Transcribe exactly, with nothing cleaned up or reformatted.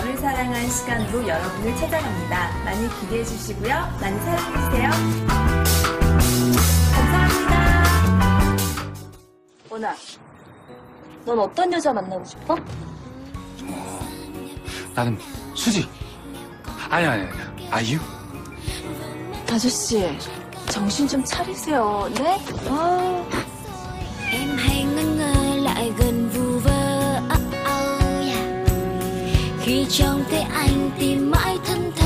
저를 사랑한 시간으로 여러분을 찾아갑니다. 많이 기대해 주시고요. 많이 사랑해 주세요. 감사합니다. 원아, 넌 어떤 여자 만나고 싶어? 어, 나는 수지. 아니, 아니, 아니. 아이유? 아저씨, 정신 좀 차리세요. 네? 아... Em hay ngân ngơ lại gần vu vơ. Khi trông thấy anh tìm mãi thân